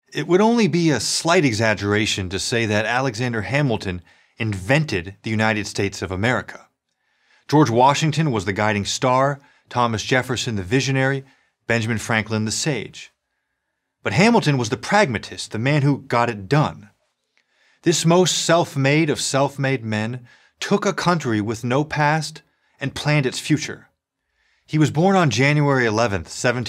It would only be a slight exaggeration to say that Alexander Hamilton invented the United States of America. George Washington was the guiding star, Thomas Jefferson the visionary, Benjamin Franklin the sage. But Hamilton was the pragmatist, the man who got it done. This most self-made of self-made men took a country with no past and planned its future. He was born on January 11,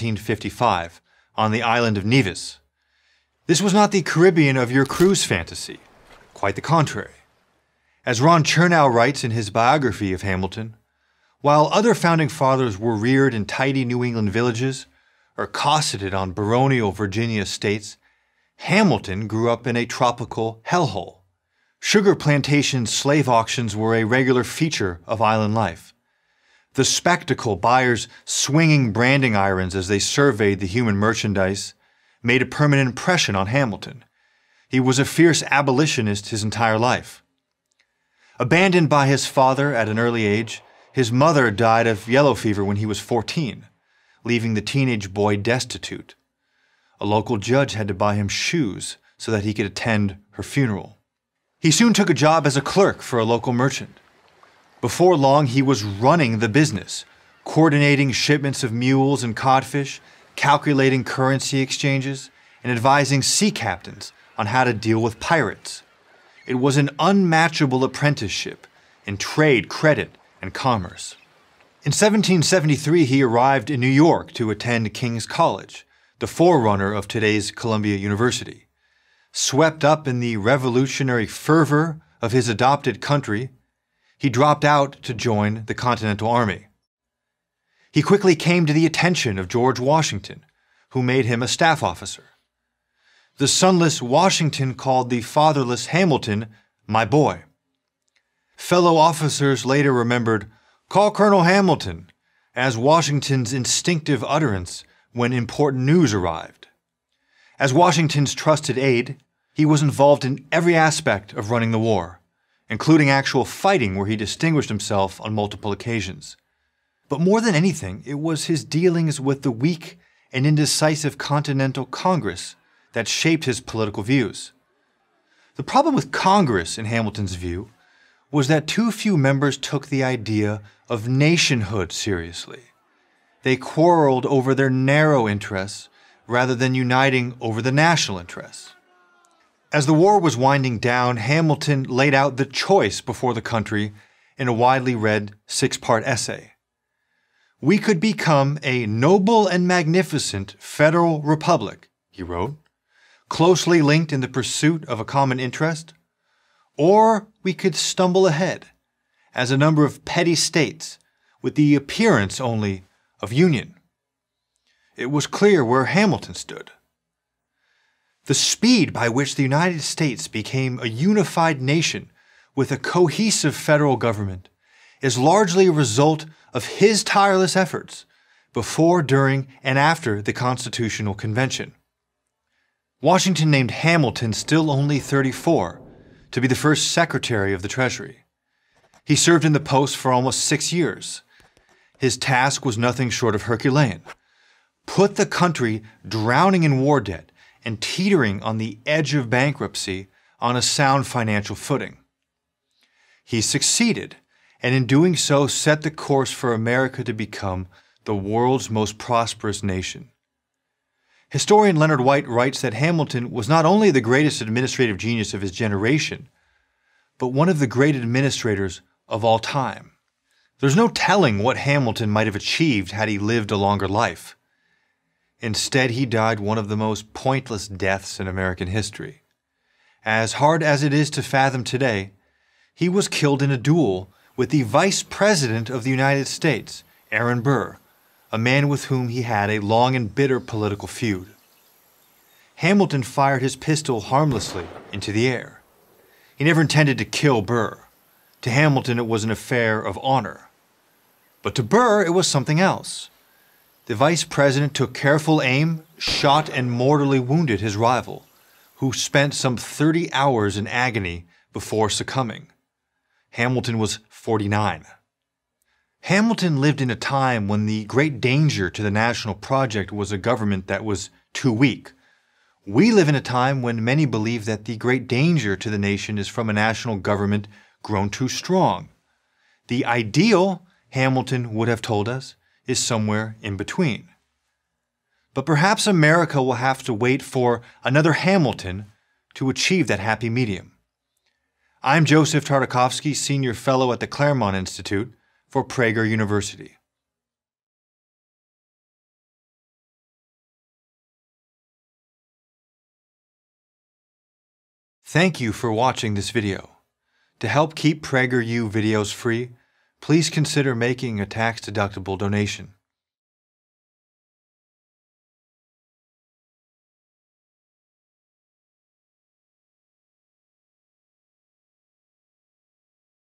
1755, on the island of Nevis. This was not the Caribbean of your cruise fantasy, quite the contrary. As Ron Chernow writes in his biography of Hamilton, while other founding fathers were reared in tidy New England villages or cosseted on baronial Virginia estates, Hamilton grew up in a tropical hellhole. Sugar plantation slave auctions were a regular feature of island life. The spectacle, buyers swinging branding irons as they surveyed the human merchandise, made a permanent impression on Hamilton. He was a fierce abolitionist his entire life. Abandoned by his father at an early age, his mother died of yellow fever when he was 14, leaving the teenage boy destitute. A local judge had to buy him shoes so that he could attend her funeral. He soon took a job as a clerk for a local merchant. Before long, he was running the business, coordinating shipments of mules and codfish, calculating currency exchanges, and advising sea captains on how to deal with pirates. It was an unmatchable apprenticeship in trade, credit, and commerce. In 1773, he arrived in New York to attend King's College, the forerunner of today's Columbia University. Swept up in the revolutionary fervor of his adopted country, he dropped out to join the Continental Army. He quickly came to the attention of George Washington, who made him a staff officer. The sonless Washington called the fatherless Hamilton, "my boy." Fellow officers later remembered, "Call Colonel Hamilton," as Washington's instinctive utterance when important news arrived. As Washington's trusted aide, he was involved in every aspect of running the war, including actual fighting where he distinguished himself on multiple occasions. But more than anything, it was his dealings with the weak and indecisive Continental Congress that shaped his political views. The problem with Congress, in Hamilton's view, was that too few members took the idea of nationhood seriously. They quarreled over their narrow interests rather than uniting over the national interests. As the war was winding down, Hamilton laid out the choice before the country in a widely read 6-part essay. "We could become a noble and magnificent federal republic," he wrote, "closely linked in the pursuit of a common interest, or we could stumble ahead as a number of petty states with the appearance only of union." It was clear where Hamilton stood. The speed by which the United States became a unified nation with a cohesive federal government is largely a result of his tireless efforts before, during, and after the Constitutional Convention. Washington named Hamilton, still only 34, to be the first Secretary of the Treasury. He served in the post for almost 6 years. His task was nothing short of Herculean: put the country drowning in war debt and teetering on the edge of bankruptcy on a sound financial footing. He succeeded, and in doing so set the course for America to become the world's most prosperous nation. Historian Leonard White writes that Hamilton was not only the greatest administrative genius of his generation, but one of the great administrators of all time. There's no telling what Hamilton might have achieved had he lived a longer life. Instead, he died one of the most pointless deaths in American history. As hard as it is to fathom today, he was killed in a duel with the Vice President of the United States, Aaron Burr, a man with whom he had a long and bitter political feud. Hamilton fired his pistol harmlessly into the air. He never intended to kill Burr. To Hamilton, it was an affair of honor. But to Burr, it was something else. The vice president took careful aim, shot, and mortally wounded his rival, who spent some 30 hours in agony before succumbing. Hamilton was 49. Hamilton lived in a time when the great danger to the national project was a government that was too weak, We live in a time when many believe that the great danger to the nation is from a national government grown too strong. The ideal, Hamilton would have told us, is somewhere in between. But perhaps America will have to wait for another Hamilton to achieve that happy medium. I'm Joseph Tartakovsky, Senior Fellow at the Claremont Institute for Prager University. Thank you for watching this video. To help keep PragerU videos free, please consider making a tax-deductible donation.